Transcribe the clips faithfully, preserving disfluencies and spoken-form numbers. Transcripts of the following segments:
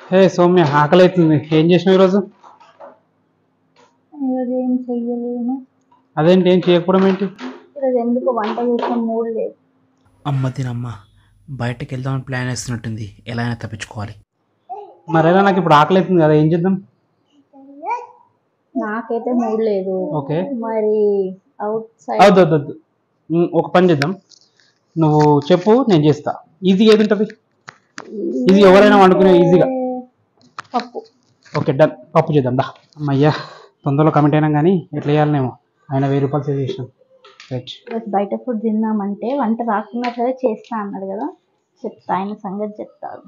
హే సౌమ్య, ఆకలి అవుతుంది. ఏం చేసినావు ఈరోజు? ఈరోజు ఏం చెయ్యలేను. అదేంటి, ఏం చేయకపోవడం ఏంటి? ఈరోజు ఎందుకు వంట చేసిన మూడు లేదు. అమ్మ తినమ్మ, బయటకు వెళ్దామని ప్లాన్ వేస్తున్నట్టుంది. ఎలా అయినా తప్పించుకోవాలి. మరైనా నాకు ఇప్పుడు ఆకలి అవుతుంది కదా, ఏం చేద్దాం? నాకైతే మూడు లేదు. ఓకే, మరి అవుట్ సైడ్ అవుద్దు వద్దు వద్దు. ఉమ్, ఒక పని చేద్దాం. నువ్వు చెప్పు, నేను చేస్తా. ఈజీగా ఏది ఉంటుంది? ఈజీ ఎవరైనా వండుకునే ఈజీగా. పప్పు. ఓకే డన్, పప్పు చేద్దాం దా. అమ్మయ్యా, తొందరలో కమిట్ అయినాం కానీ ఎట్లా చేయాలనేమో. ఆయన వెయ్యి రూపాయలు సేవ్ చేసినాం. రైట్. బయట ఫుడ్ తిందామంటే వంట రాకున్నా సరే చేస్తా అన్నాడు కదా, చెప్తా, ఆయన సంగతి చెప్తారు.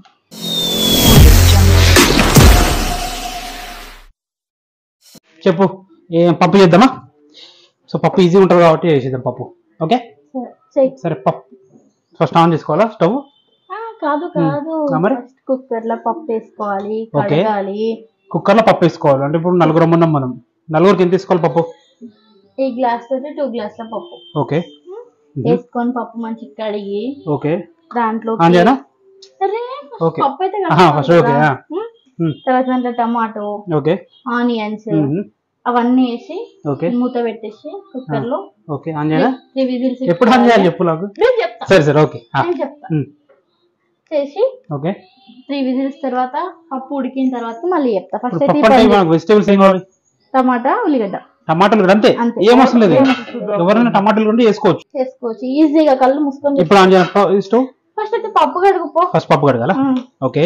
చెప్పు, ఏం పప్పు చేద్దామా? సో పప్పు ఈజీ ఉంటుంది కాబట్టి చేసేద్దాం పప్పు. ఓకే సరే, పప్పు ఫస్ట్ ఆన్ చేసుకోవాలా స్టవ్? కాదు కాదు, మరి కుక్కర్ లో పప్పు వేసుకోవాలి, కడగాలి. కుక్కర్ లో పప్పు వేసుకోవాలి అంటే ఇప్పుడు నలుగురు ఉన్నాం మనం. నలుగురికి ఎంత తీసుకోవాలి పప్పు? ఈ గ్లాస్ తోటి టూ గ్లాసుల పప్పు. ఓకే, వేసుకొని పప్పు మంచిగా కడిగి ఓకే దాంట్లో పప్పు అయితే తర్వాత దాంట్లో టమాటో, ఓకే, ఆనియన్స్ అవన్నీ వేసి మూత పెట్టేసి కుక్కర్ లో త్రీ విజిల్స్. ఎప్పుడు ఆన్ చేయాలి చెప్పు నాకు. సరే సరే ఓకే చెప్తా. చేసి ఓకే త్రీ విజిల్స్ తర్వాత పప్పు ఉడికిన తర్వాత మళ్ళీ చెప్తా. ఫస్ట్ వెజిటేబుల్స్ ఏం కావాలి? టమాటా, ఉల్లిగడ్డ. టమాటాలు కూడా అంతే, ఏం అవసరం లేదు. ఎవరైనా టమాటాలు కూడా వేసుకోవచ్చు చేసుకోవచ్చు ఈజీగా, కళ్ళు మూసుకొని. ఇప్పుడు ఆన్ చేయాలి స్టవ్. ఫస్ట్ అయితే పప్పు కడుగుపో. ఫస్ట్ పప్పు కడగాల? ఓకే,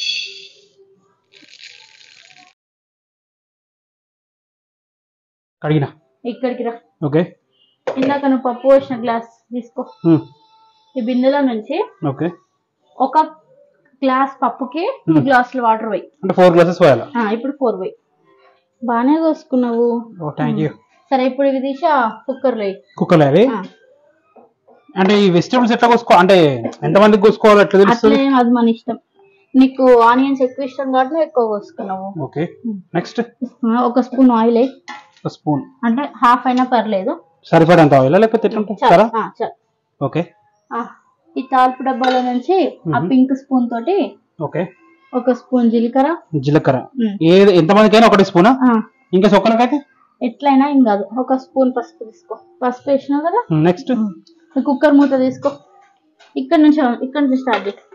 కడిగినా. ఇక్కడికి రా. ఓకే, ఇందాక నువ్వు పప్పు పోసిన గ్లాస్ తీసుకో. ఈ బిందెలో నుంచి ఓకే ఒక గ్లాస్ పప్పుకి టూ గ్లాసులు వాటర్ పోయి, అంటే ఫోర్ గ్లాసెస్ పోయాలా? ఇప్పుడు ఫోర్ పోయి. బానే కోసుకున్నావు. సరే ఇప్పుడు ఇవి తీసి కుక్కర్ లో కుక్కర్ లో అంటే ఈ వెజిటేబుల్స్ ఎట్లా కోసుకో, అంటే ఎంత మందికి కోసుకోవాలి ఎట్లా తెలుస్తుంది? అది మన ఇష్టం. నీకు ఆనియన్స్ ఎక్కువ ఇష్టం కాబట్టి నువ్వు ఎక్కువ కోసుకున్నావు. ఓకే, నెక్స్ట్ ఒక స్పూన్ ఆయిల్ వేయి. స్పూన్ అంటే హాఫ్ అయినా పర్లేదు. సరిపడంత ఆయిల్ లేకపోతే ఎట్లా? ఓకే, ఈ తాల్పు డబ్బాలో నుంచి ఆ పింక్ స్పూన్ తోటి ఓకే ఒక స్పూన్ జీలకర్ర. జీలకర్ర ఎంత మందికైనా ఒకటి స్పూనా? ఇంకా సొక్కలకైతే ఎట్లయినా ఏం కాదు. ఒక స్పూన్ పసుపు తీసుకో. పసుపు వేసినావు కదా, నెక్స్ట్ కుక్కర్ మూత తీసుకో. ఇక్కడ నుంచి ఇక్కడ నుంచి స్టార్ట్ చేయి.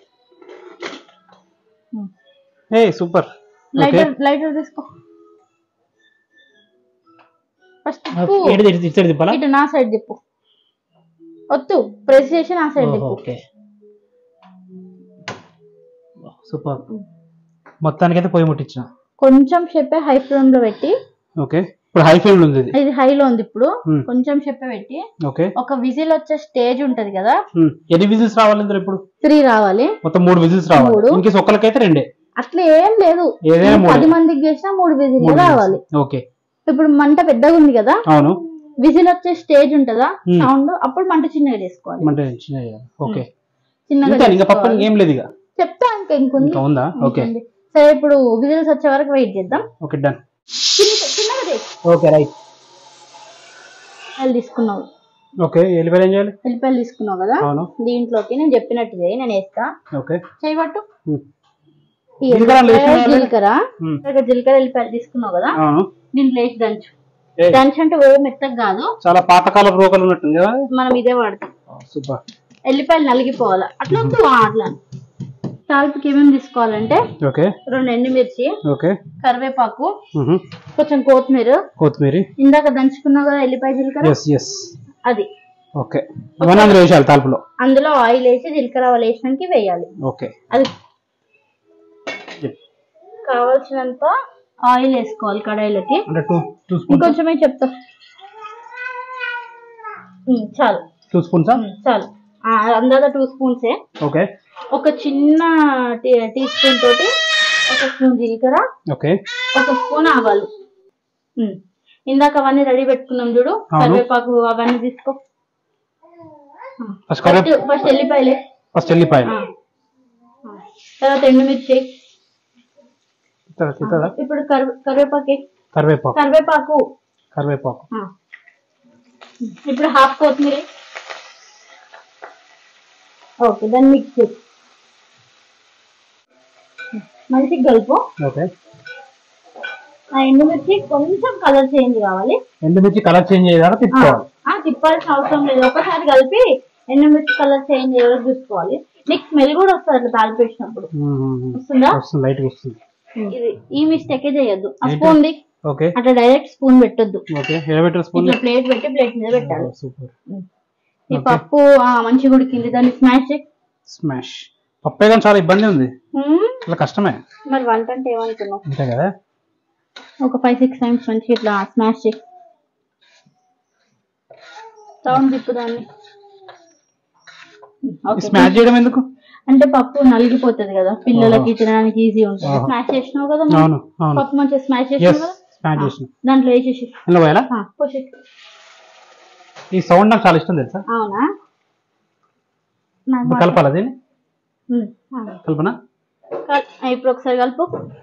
ఏ సూపర్. లైటర్ లైటర్ తీసుకో. ఫస్ట్ ఇటు నా సైడ్ తిప్పు. వద్దు, ప్రెస్ చేసి నా సైడ్ తిప్పు. Okay super. మొత్తానికి అయితే పొయ్యి ముట్టించిన. కొంచెం సేపే హై ఫ్లేమ్ లో పెట్టి. ఓకే, ఇప్పుడు హై ఫ్లేమ్ లో ఉంది. ఇది హైలో ఉంది. ఇప్పుడు కొంచెం సేపే పెట్టి ఓకే ఒక విజిల్ వచ్చే స్టేజ్ ఉంటది కదా. ఎన్ని విజిల్స్ రావాలి ఇందులో? ఇప్పుడు త్రీ రావాలి. మొత్తం మూడు విజిల్స్ రావాలి. ఇంకే ఒక్కలకైతే రెండే. అట్లా ఏం లేదు, పది మందికి చేసినా మూడు విజిల్ రావాలి. ఓకే, ఇప్పుడు మంట పెద్దగా ఉంది కదా. అవును, విజిల్ వచ్చే స్టేజ్ ఉంటదా సౌండ్, అప్పుడు మంట చిన్నగా చేసుకోవాలి. మంట చిన్నగా. ఓకే, చిన్నగా. ఇంకా పప్పు ఏం లేదు ఇక చెప్తా. ఇంకా ఇంకొంది ఉందా? ఓకే సరే, ఇప్పుడు విజిల్స్ వచ్చే వరకు వెయిట్ చేద్దాం. Okay done. చిన్నగా ఓకే రైట్. ఎల్లిపాయలు తీసుకున్నావు. ఓకే, ఎల్లిపాయలు ఏం చేయాలి? ఎల్లిపాయలు తీసుకున్నావు కదా, దీంట్లోకి నేను చెప్పినట్టు చేయి, నేను వేస్తా. ఓకే, చేయబట్టు. జీలకర్ర జీలకర్ర ఎల్లిపాయలు తీసుకున్నావు కదా, దీంట్లో వేసి దంచు. దంచు అంటే ఓ మెత్తగా కాదు, చాలా పాతకాల రోకలు ఉన్నట్టుంది కదా, మనం ఇదే వాడతాం. సూపర్. ఎల్లిపాయలు నలిగిపోవాలి అట్లా. అట్లా తాలింపుకి ఏమేమి తీసుకోవాలంటే రెండు ఎండుమిర్చి, కరివేపాకు, కొంచెం కొత్తిమీర. కొత్తిమీర ఇందాక దంచుకున్నావు కదా ఎల్లిపాయ జీలకర్ర, అది. ఓకే, తాలింపులో అందులో ఆయిల్ వేసి జీలకర్ర ఆవాలు వేసినాక వేయాలి. ఓకే, అది కావాల్సినంత ఆయిల్ వేసుకోవాలి కడాయిలకి. ఇంకొంచెమే చెప్తా. చాలు, టూ స్పూన్స్ చాలు. అందాక టూ స్పూన్సే. ఓకే, ఒక చిన్న టీ స్పూన్ తోటి ఒక స్పూన్ జీలకర్ర, ఓకే, ఒక స్పూన్ ఆవాలు. ఇందాక అవన్నీ రెడీ పెట్టుకున్నాం చూడు, కరివేపాకు అవన్నీ తీసుకో. ఫస్ట్ ఎల్లిపాయలే. ఫస్ట్ ఎల్లిపాయలు, తర్వాత ఎండుమిర్చి, ఇప్పుడు కరివేపాకు కరివేపాకు కరివేపాకు కరివేపాకు ఇప్పుడు హాఫ్ కొత్తిమీర. ఓకే, దాన్ని మిక్స్ చేసి మంచిగా కలుపు. ఓకే. ఆ ఎండుమిర్చి కొంచెం కలర్ చేంజ్ కావాలి. ఎండుమిర్చి కలర్ చేంజ్ అయ్యేదాకా తిప్పుకోవాలి. తిప్పాల్సిన అవసరం లేదు, ఒకసారి కలిపి ఎండుమిర్చి కలర్ చేంజ్ అయ్యేలా చూసుకోవాలి. నీకు స్మెల్ కూడా వస్తుంది అట్లా తాలిపేసినప్పుడు. వస్తుందా? వస్తుంది, లైట్ వస్తుంది. ఇది ఈ మిస్టేకే చేయొద్దు. ఆ స్పూన్ ది ఓకే అట్లా డైరెక్ట్ స్పూన్ పెట్టొద్దు. ఓకే, ఎలా పెట్టాలి స్పూన్? ఇట్లా ప్లేట్ పెట్టి ప్లేట్ మీద పెట్టాలి. సూపర్. ఈ పప్పు మంచిగా ఉడికింది, దాన్ని స్మాష్ స్మాష్. పప్పే కానీ చాలా ఇబ్బంది ఉంది, చాలా కష్టమే. మరి వంట అంటే ఏమనుకున్నావు? అంతే కదా. ఒక ఫైవ్ సిక్స్ టైమ్స్ మంచిగా ఇట్లా స్మాష్ చేయి. సౌండ్ తిప్పు దాన్ని. స్మాష్ చేయడం ఎందుకు అంటే పప్పు నలిగిపోతుంది కదా, పిల్లలకి తినడానికి ఈజీ ఉంటుంది. స్మాష్ చేసినావు కదా, పప్పు మంచిగా స్మాష్ చేసినావు కదా, దాంట్లో వేసేసి ఈ సౌండ్ నాకు చాలా ఇష్టం తెలుసా. అవునా? కలపాలి అది, కల్పన. ఇప్పుడు ఒకసారి కలుపు.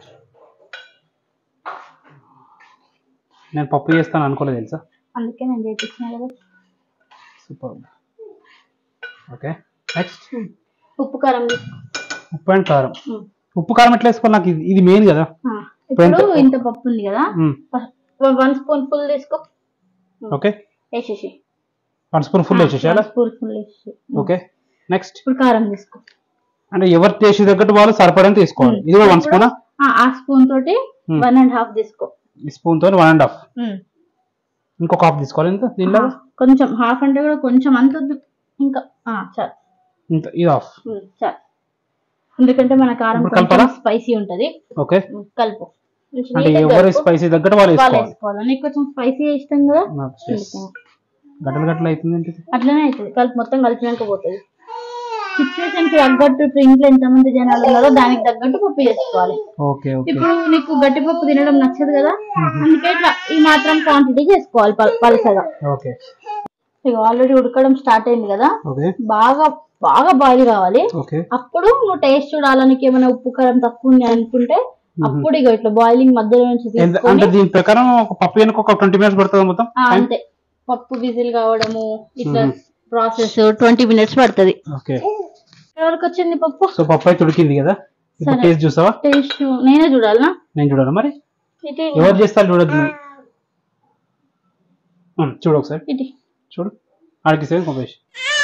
నేను పప్పు చేస్తాను అనుకోలేదు తెలుసా, అందుకే నేను చేపించిన కదా. సూపర్. ఓకే, నెక్స్ట్ ఉప్పు కారం. ఉప్పు అండ్ కారం. ఉప్పు కారం ఎట్లా వేసుకోవాలి? నాకు ఇది మెయిన్ కదా. ఇప్పుడు ఇంత పప్పు ఉంది కదా, వన్ స్పూన్ ఫుల్ తీసుకో. ఓకే, వేసేసి వన్ స్పూన్ ఫుల్ వేసేసి. స్పూన్ ఫుల్ వేసేసి. ఓకే, నెక్స్ట్ ఇప్పుడు కారం తీసుకో. అంటే ఎవరు టేస్ట్ తగ్గట్టు వాళ్ళు సరిపడని తీసుకోవాలి. ఇది కూడా వన్ స్పూన్. ఆ స్పూన్ తోటి వన్ అండ్ హాఫ్ తీసుకో. ఈ స్పూన్ తోటి వన్ అండ్ హాఫ్. ఇంకొక హాఫ్ తీసుకోవాలి. ఎంత దీనిలో? కొంచెం హాఫ్ అంటే కూడా కొంచెం అంత, ఇంకా చాలు. ఇది హాఫ్ చాలు, ఎందుకంటే మన కారం కొంచెం స్పైసీ ఉంటది. ఓకే, కలుపు. అంటే ఎవరు స్పైసీ తగ్గట్టు వాళ్ళు వేసుకోవాలి. నీకు కొంచెం స్పైసీ ఇష్టం కదా, గట్టలు గట్టలు అవుతుంది. అట్లనే అవుతుంది. కలిపి మొత్తం కలిపినాక పోతుంది. సిచ్యువేషన్ కి తగ్గట్టు, ఇప్పుడు ఇంట్లో ఎంత మంది జనాలు ఉన్నారో దానికి తగ్గట్టు పప్పు చేసుకోవాలి. ఇప్పుడు నీకు గట్టి పప్పు తినడం నచ్చదు కదా, అందుకే ఇట్లా ఈ మాత్రం క్వాంటిటీ చేసుకోవాలి పలసగా. ఇక ఆల్రెడీ ఉడకడం స్టార్ట్ అయింది కదా, బాగా బాగా బాయిల్ కావాలి. అప్పుడు నువ్వు టేస్ట్ చూడాలని ఏమైనా ఉప్పు కారం తక్కువ ఉంది అనుకుంటే అప్పుడు ఇక ఇట్లా బాయిలింగ్ మధ్యలో నుంచి తీసుకొని, దీని ప్రకారం పప్పు వెనక ఒక ట్వంటీ మినిట్స్ పడుతుంది మొత్తం. అంతే, పప్పు విజిల్ కావడము ఇట్లా ప్రాసెస్ ట్వంటీ మినిట్స్ పడుతుంది. ఎవరికి వచ్చింది పప్పు? సో పప్పు అయితే ఉడికింది కదా, టేస్ట్ చూసావా? టేస్ట్ నేనే చూడాలా? నేను చూడాలా మరి? ఎవరు చేస్తారు చూడద్దు. చూడు ఒకసారి, ఇటు చూడు. ఆడికి సేవ్ పంపేసి.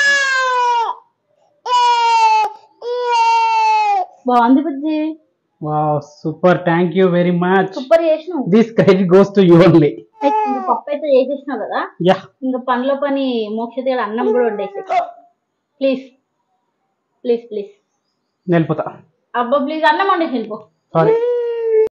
బాగుంది బుజ్జి. Wow, super, thank you very much. Super చేసినావు. This credit goes to you only. ఇంకా పప్పు అయితే చేసేసినావు కదా, ఇంకా పనిలో పని మోక్ష అన్నం కూడా వండేసి. ప్లీజ్ ప్లీజ్ ప్లీజ్ వెళ్ళిపోతా. అబ్బా ప్లీజ్, అన్నం వండేసి వెళ్ళిపో. సారీ.